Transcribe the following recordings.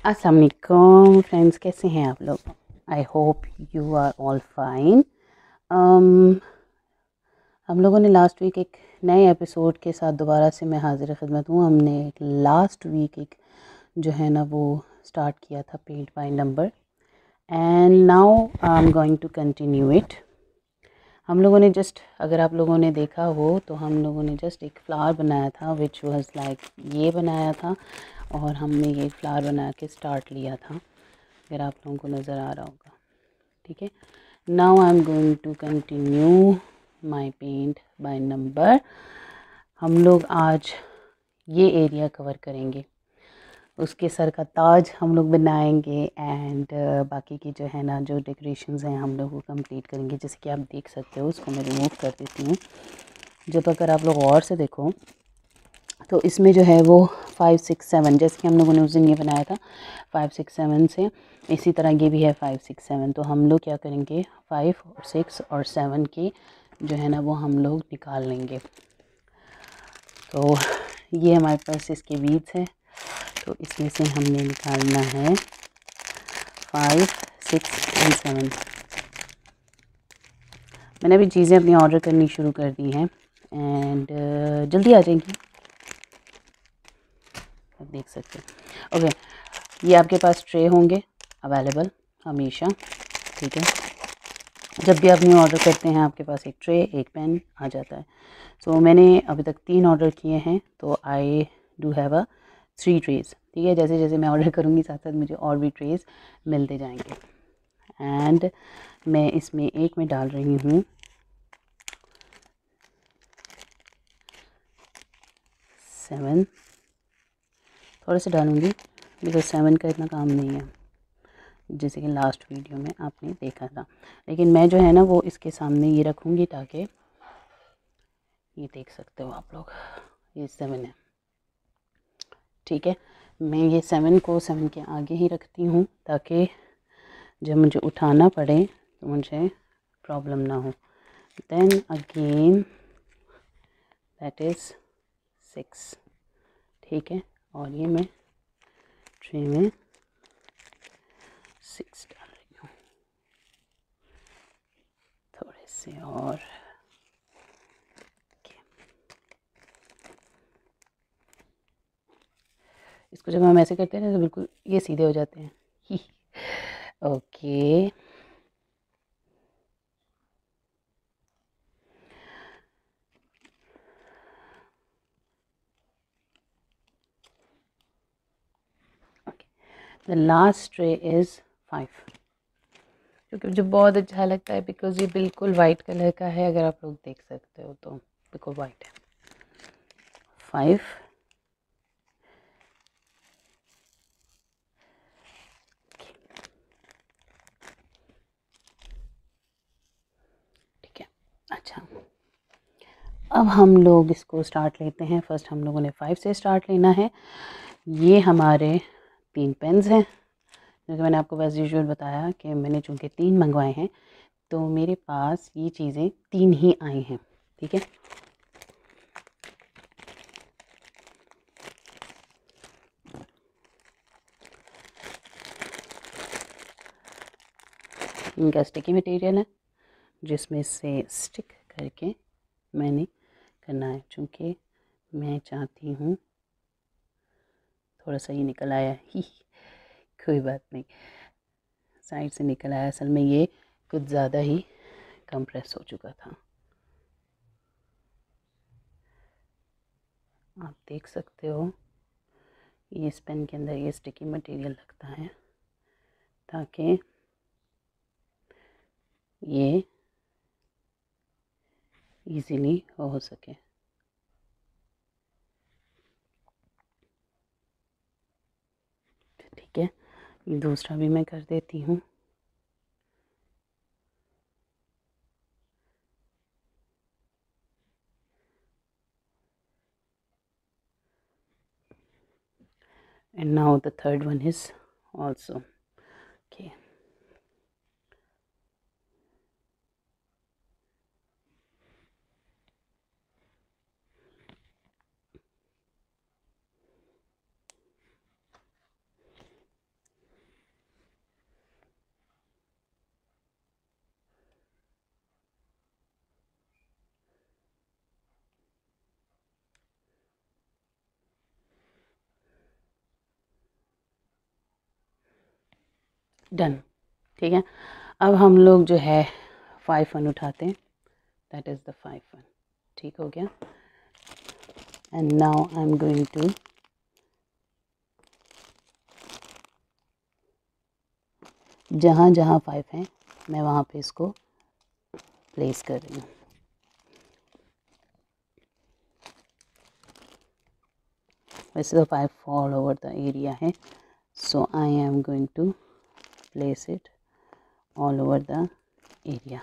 अस्सलाम वालेकुम फ्रेंड्स, कैसे हैं आप लोग? I hope you are all fine. हम लोगों ने लास्ट वीक एक नए एपिसोड के साथ दोबारा से मैं हाजिर खिदमत हूँ। हमने एक लास्ट वीक एक जो है ना वो स्टार्ट किया था paint by number, and now I am going to continue it. हम लोगों ने जस्ट, अगर आप लोगों ने देखा हो तो हम लोगों ने जस्ट एक फ्लावर बनाया था विच वाज लाइक ये बनाया था, और हमने ये फ्लावर बना के स्टार्ट लिया था, अगर आप लोगों को नज़र आ रहा होगा। ठीक है, now I am going to continue my paint by number. हम लोग आज ये एरिया कवर करेंगे, उसके सर का ताज हम लोग बनाएंगे, एंड बाकी की जो है ना जो डेकोरेशंस हैं हम लोग वो कंप्लीट करेंगे। जैसे कि आप देख सकते हो, उसको मैं रिमूव कर देती हूँ। जब अगर आप लोग और से देखो तो इसमें जो है वो 5 6 7, जैसे कि हम लोगों ने उस दिन ये बनाया था 5 6 7 से, इसी तरह ये भी है 5 6 7। तो हम लोग क्या करेंगे, 5 और 6 और 7 की जो है ना वो हम लोग निकाल लेंगे। तो ये हमारे पास इसके बीच है, तो इसमें से हमने निकालना है 5 6 एंड 7। मैंने अभी चीज़ें अपनी ऑर्डर करनी शुरू कर दी हैं, एंड जल्दी आ जाएंगी, आप देख सकते हैं। ओके, ये आपके पास ट्रे होंगे अवेलेबल हमेशा। ठीक है, जब भी आप न्यू ऑर्डर करते हैं आपके पास एक ट्रे एक पेन आ जाता है। सो मैंने अभी तक 3 ऑर्डर किए हैं, तो आई डू हैव अ 3 ट्रेज़। ठीक है, जैसे जैसे मैं ऑर्डर करूँगी साथ साथ मुझे और भी ट्रेज़ मिलते जाएंगे। एंड मैं इसमें एक में डाल रही हूँ 7, थोड़े से डालूँगी बिकॉज 7 का इतना काम नहीं है, जैसे कि लास्ट वीडियो में आपने देखा था। लेकिन मैं जो है ना वो इसके सामने ये रखूँगी ताकि ये देख सकते हो आप लोग, ये 7 है। ठीक है, मैं ये 7 को 7 के आगे ही रखती हूँ ताकि जब मुझे उठाना पड़े तो मुझे प्रॉब्लम ना हो। Then again that is 6। ठीक है, और ये मैं ट्रे में 6 डाल रही हूँ, थोड़े से और। इसको जब हम ऐसे करते हैं ना तो बिल्कुल ये सीधे हो जाते हैं। Okay, the last tray is 5, क्योंकि मुझे बहुत अच्छा लगता है बिकॉज ये बिल्कुल वाइट कलर का है, अगर आप लोग देख सकते हो तो बिल्कुल वाइट है। 5, ठीक है। अच्छा, अब हम लोग इसको स्टार्ट लेते हैं। फर्स्ट हम लोगों ने 5 से स्टार्ट लेना है। ये हमारे 3 पेन्स हैं, जैसे मैंने आपको एज़ यूजुअल बताया कि मैंने चूँकि 3 मंगवाए हैं तो मेरे पास ये चीज़ें 3 ही आई हैं। ठीक है, इनका स्टिकी मटेरियल है जिसमें से स्टिक करके मैंने करना है। चूँकि मैं चाहती हूँ, थोड़ा सा ये निकल आया ही, कोई बात नहीं, साइड से निकल आया। असल में ये कुछ ज़्यादा ही कंप्रेस हो चुका था, आप देख सकते हो। ये इस पेन के अंदर ये स्टिकी मटेरियल लगता है ताकि ये इजीली हो सके। ठीक है, ये दूसरा भी मैं कर देती हूँ। And now the third one is also okay. Done. ठीक है, अब हम लोग जो है 5 1 उठाते हैं, दैट इज़ द 5 1। ठीक हो गया। And now I am going to जहाँ जहाँ 5 हैं मैं वहाँ पे इसको प्लेस कर रही हूँ। वैसे तो 5 ऑल ओवर द एरिया है, so I am going to place it all over the area.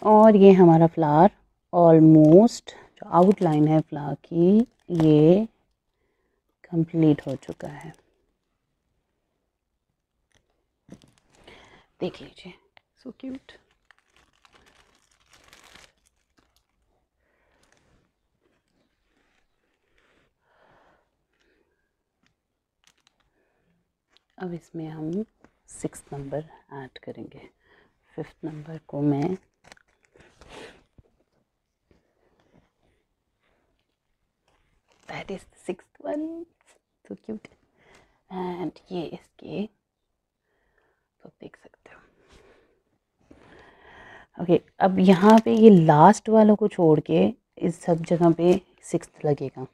और ये हमारा फ्लावर ऑलमोस्ट जो आउटलाइन है फ्लावर की ये कंप्लीट हो चुका है। देख लीजिए, सो क्यूट। अब इसमें हम 6 नंबर ऐड करेंगे। 5th नंबर को मैं that is the 6th one, so cute. And ये इसके तो देख सकते हो। ओके, अब यहाँ पे ये लास्ट वालों को छोड़ के इस सब जगह पे 6th लगेगा।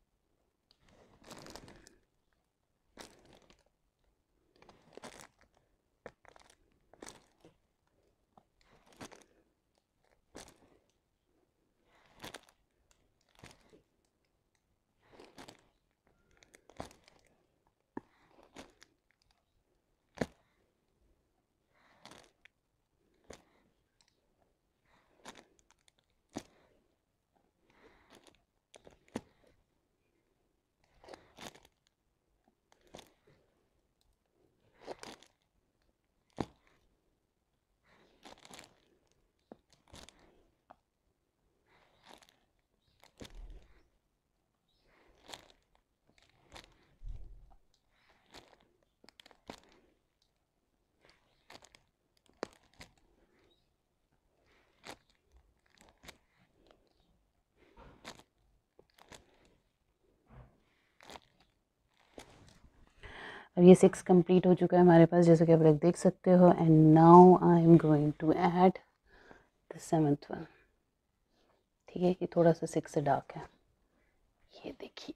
अब ये 6 कंप्लीट हो चुका है हमारे पास, जैसे कि आप लोग देख सकते हो। And now I am going to add the 7th one. ठीक है, ये थोड़ा सा 6 से डार्क है, ये देखिए।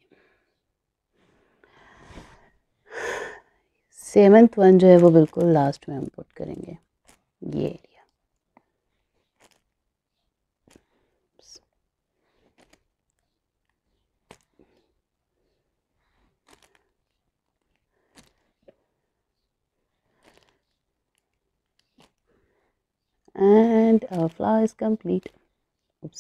7th वन जो है वो बिल्कुल लास्ट में हम पुट करेंगे, ये area. And our flower is complete. Oops.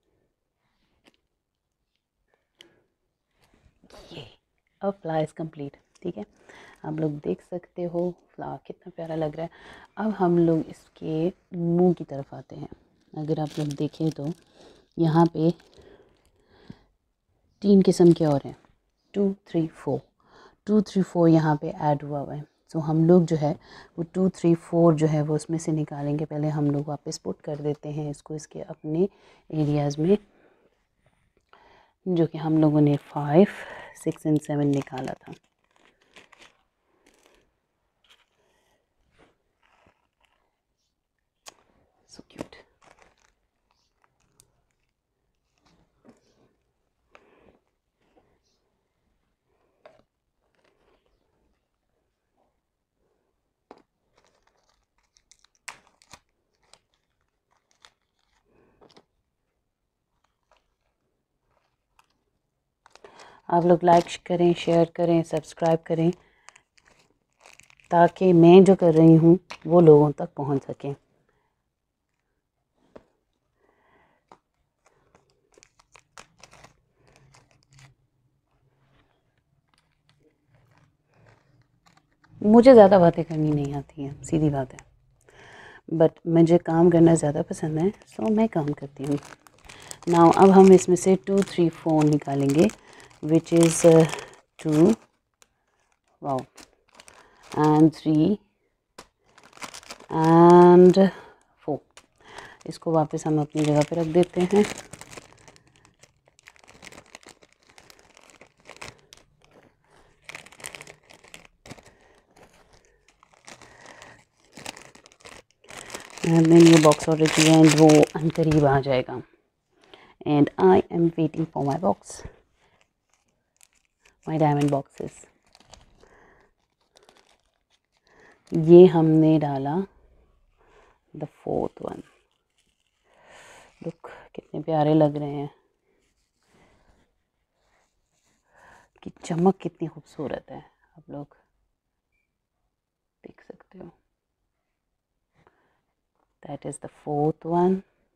ये अब फ्लावर इज़ कंप्लीट। ठीक है, आप लोग देख सकते हो फ्लावर कितना प्यारा लग रहा है। अब हम लोग इसके मुंह की तरफ आते हैं। अगर आप लोग देखें तो यहाँ पे 3 किस्म के और हैं, 2 3 4। 2 3 4 यहाँ पे ऐड हुआ है। सो हम लोग जो है वो 2 3 4 जो है वो उसमें से निकालेंगे। पहले हम लोग वापस पुट कर देते हैं इसको इसके अपने एरियाज़ में, जो कि हम लोगों ने 5 6 एंड 7 निकाला था। So cute. आप लोग लाइक करें, शेयर करें, सब्सक्राइब करें, ताकि मैं जो कर रही हूँ वो लोगों तक पहुँच सके। मुझे ज़्यादा बातें करनी नहीं आती हैं, सीधी बात है, बट मुझे काम करना ज़्यादा पसंद है, सो मैं काम करती हूँ। नाउ अब हम इसमें से 2 3 4 निकालेंगे, which is 2 wow and 3 and 4। इसको वापस हम अपनी जगह पे रख देते हैं। मैंने ये बॉक्स ऑर्डर किया एंड वो अनकरीब आ जाएगा। And I am waiting for my box, my diamond boxes. ये हमने डाला द 4th वन। लुक कितने प्यारे लग रहे हैं, कि चमक कितनी खूबसूरत है, आप लोग देख सकते हो। That is the 4th one.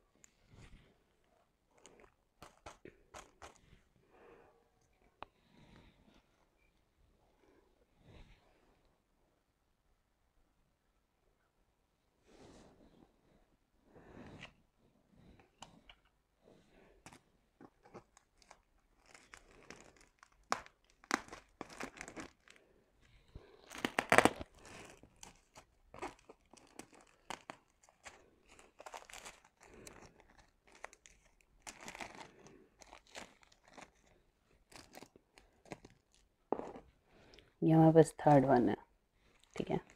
ये हमारे पास थर्ड वन है, ठीक है।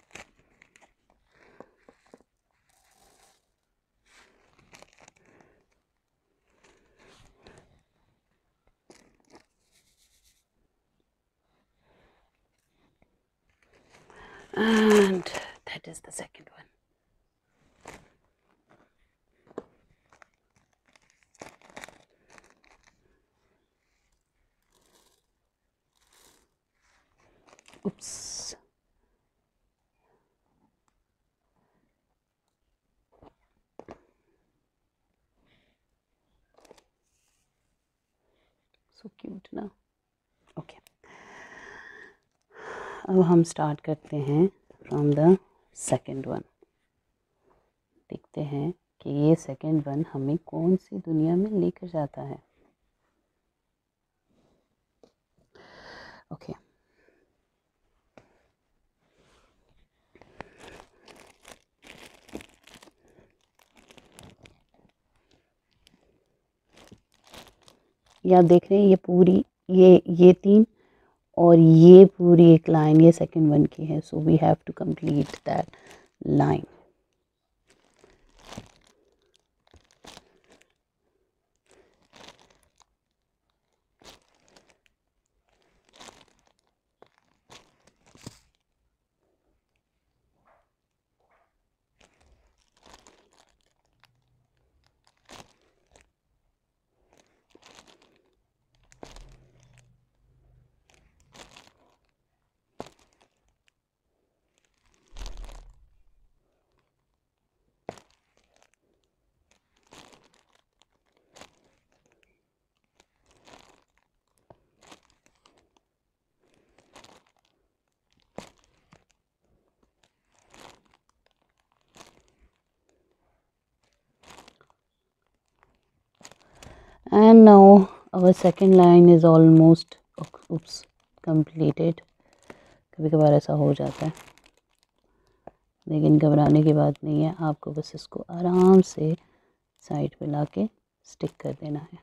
And that is the second one. Oops. So cute ना। ओके, अब हम स्टार्ट करते हैं फ्रॉम द सेकेंड वन। देखते हैं कि ये सेकेंड वन हमें कौन सी दुनिया में लेकर जाता है। ओके, ये आप देख रहे हैं, ये पूरी ये तीन और ये पूरी एक लाइन ये सेकंड वन की है। So we have to complete that line. And now our second line is almost completed। कभी कभार ऐसा हो जाता है, लेकिन घबराने की बात नहीं है। आपको बस इसको आराम से साइड पे लाके स्टिक कर देना है।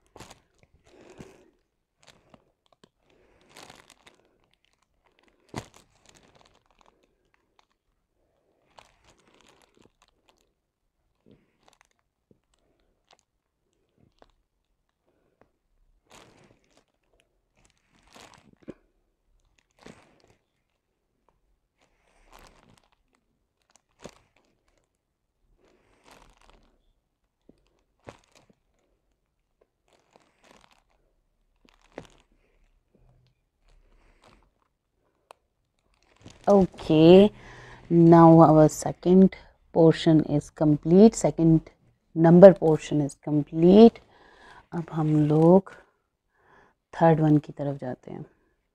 Okay, now our second portion is complete, second number portion is complete। अब हम लोग थर्ड वन की तरफ जाते हैं,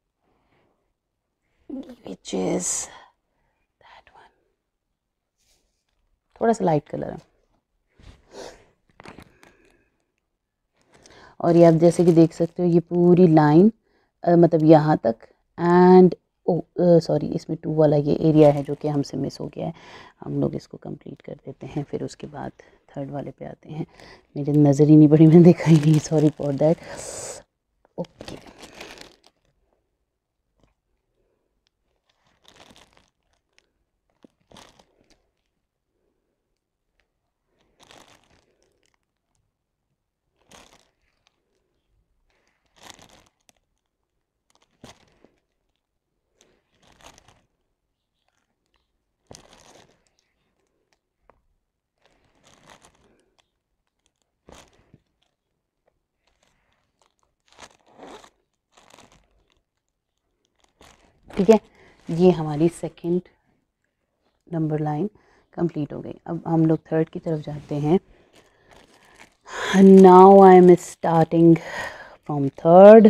which is that one। थोड़ा सा लाइट कलर है, और ये आप जैसे कि देख सकते हो ये पूरी लाइन मतलब यहाँ तक। एंड सॉरी, इसमें 2 वाला ये एरिया है जो कि हमसे मिस हो गया है। हम लोग इसको कंप्लीट कर देते हैं, फिर उसके बाद थर्ड वाले पे आते हैं। मेरी नज़र ही नहीं पड़ी, मैंने देखा ही नहीं, सॉरी फॉर दैट। ओके, ठीक है, ये हमारी सेकंड नंबर लाइन कंप्लीट हो गई। अब हम लोग थर्ड की तरफ जाते हैं। Now I am starting from third,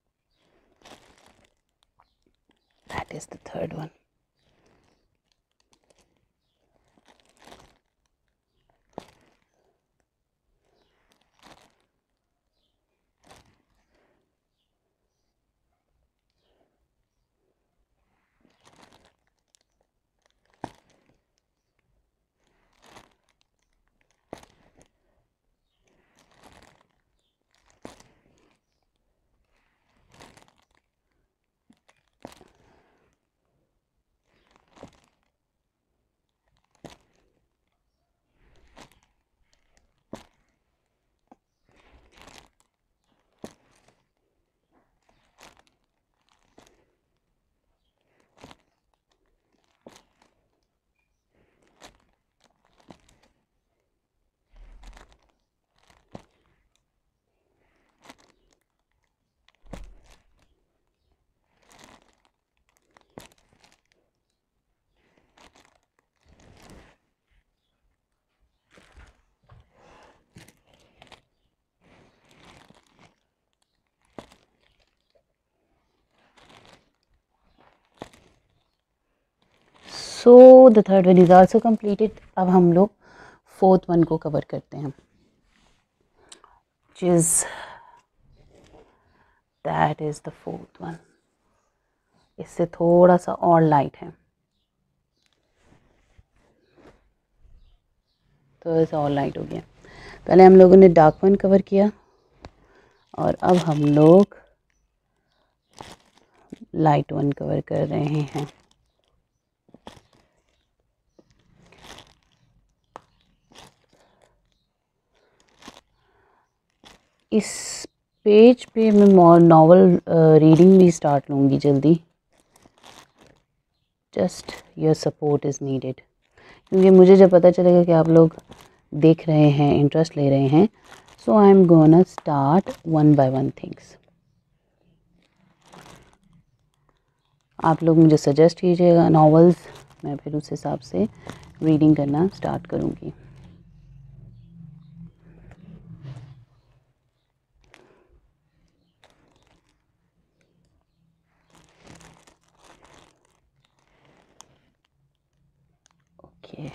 that is the third one. So the third one is also completed. अब हम लोग फोर्थ वन को कवर करते हैं, that is the fourth one. इससे थोड़ा सा और लाइट है, थोड़ा सा और लाइट हो गया. पहले हम लोगों ने डार्क वन कवर किया और अब हम लोग लाइट वन कवर कर रहे हैं. इस पेज पे मैं नॉवल रीडिंग भी स्टार्ट लूँगी जल्दी. Just your support is needed, क्योंकि मुझे जब पता चलेगा कि आप लोग देख रहे हैं, इंटरेस्ट ले रहे हैं, so I am gonna start one by one things. आप लोग मुझे सजेस्ट कीजिएगा नॉवेल्स, मैं फिर उस हिसाब से रीडिंग करना स्टार्ट करूँगी. Okay,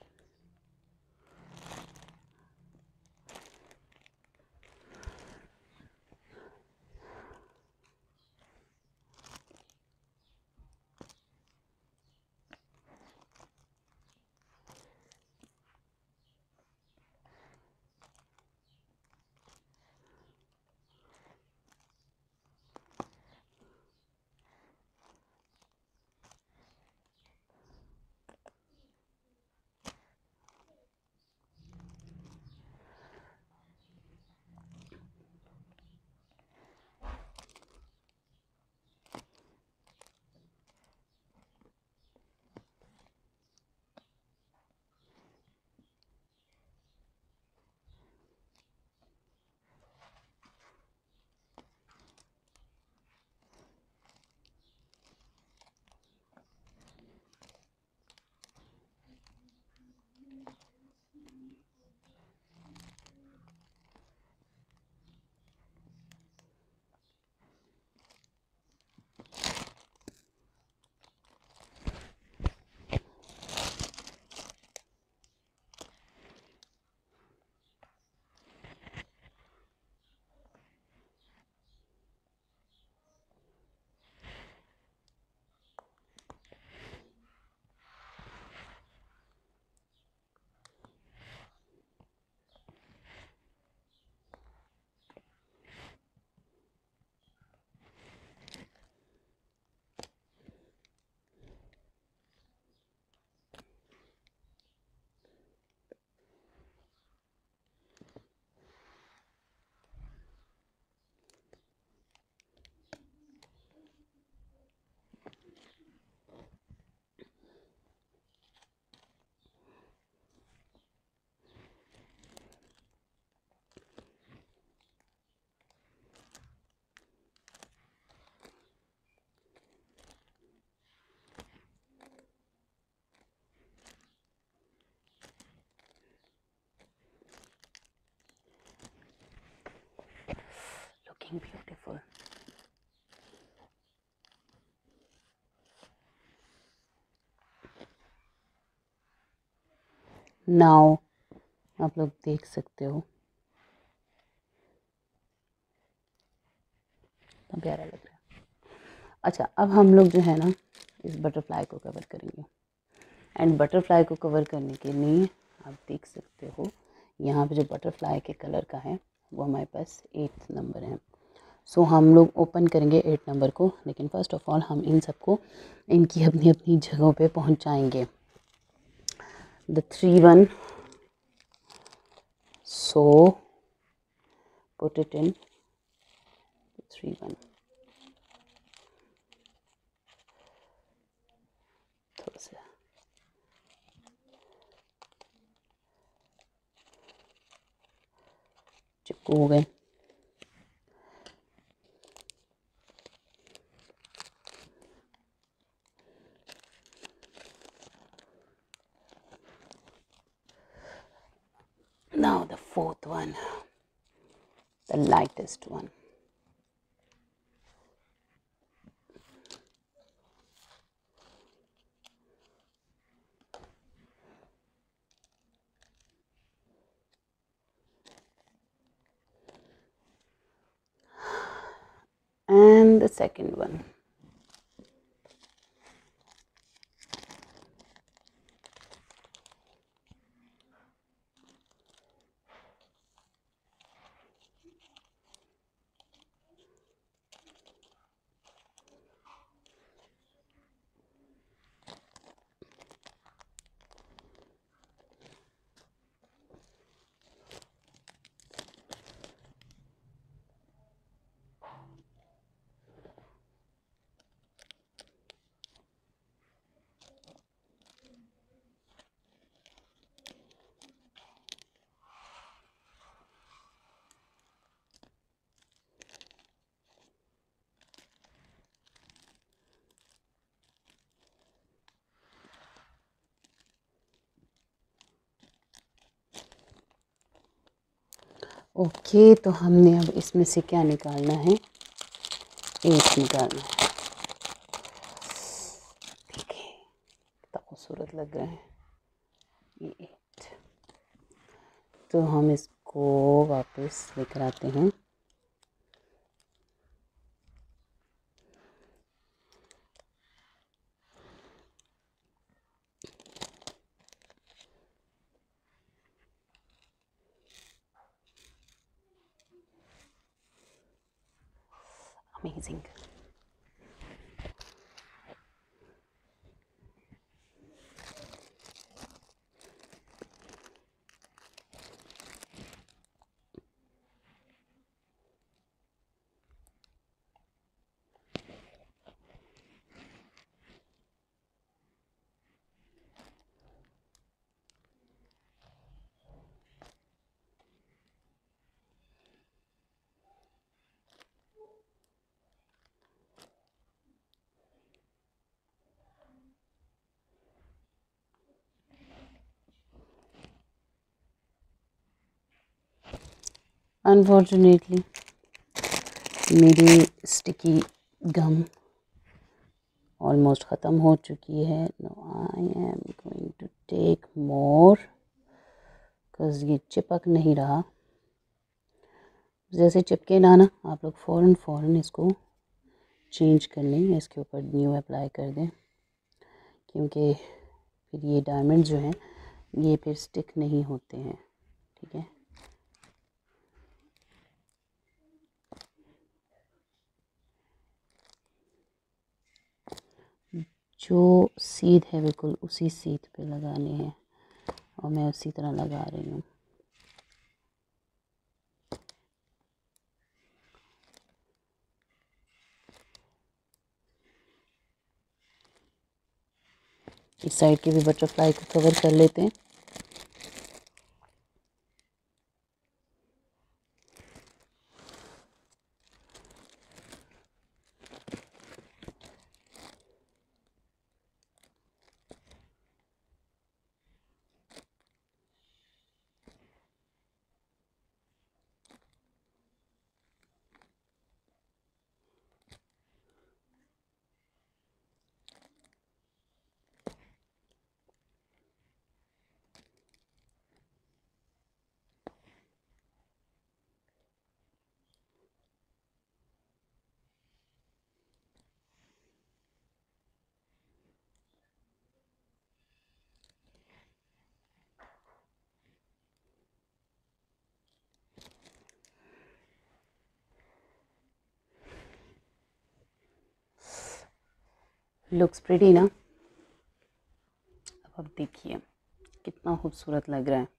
looking beautiful. नाउ आप लोग देख सकते हो तो प्यारा लग रहा है. अच्छा, अब हम लोग जो है ना इस बटरफ्लाई को कवर करेंगे. एंड बटरफ्लाई को कवर करने के लिए आप देख सकते हो यहाँ पे जो बटरफ्लाई के कलर का है वो हमारे पास 8 नंबर है. सो हम लोग ओपन करेंगे 8 नंबर को, लेकिन फर्स्ट ऑफ ऑल हम इन सबको इनकी अपनी अपनी जगहों पे पहुँचाएंगे. The 3-1, so put it in 3-1. थोड़ा सा चिपको हो गए. Now the fourth one, the lightest one. and the second one. Okay, तो हमने अब इसमें से क्या निकालना है, 8 निकालना है। ठीक है, कितना खूबसूरत लग रहा है ये 8। तो हम इसको वापस लेकर आते हैं। अमेजिंग। अनफॉर्चुनेटली मेरी स्टिकी गम ऑलमोस्ट ख़त्म हो चुकी है। No I am going to take more because ये चिपक नहीं रहा। जैसे चिपके ना आप लोग फ़ौरन इसको चेंज कर लें, इसके ऊपर न्यू अप्लाई कर दें, क्योंकि फिर ये डायमंड जो हैं ये फिर स्टिक नहीं होते हैं। ठीक है, जो सीध है बिल्कुल उसी सीध पे लगाने हैं और मैं उसी तरह लगा रही हूँ। इस साइड के भी बटरफ्लाई को कवर कर लेते हैं। लुक्स प्रिटी ना। अब देखिए कितना खूबसूरत लग रहा है।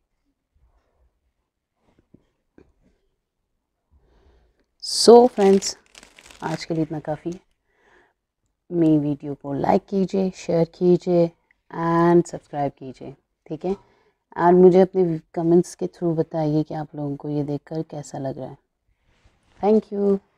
सो फ्रेंड्स, आज के लिए इतना काफ़ी है। मेरी वीडियो को लाइक कीजिए, शेयर कीजिए एंड सब्सक्राइब कीजिए। ठीक है, एंड मुझे अपने कमेंट्स के थ्रू बताइए कि आप लोगों को ये देखकर कैसा लग रहा है। Thank you.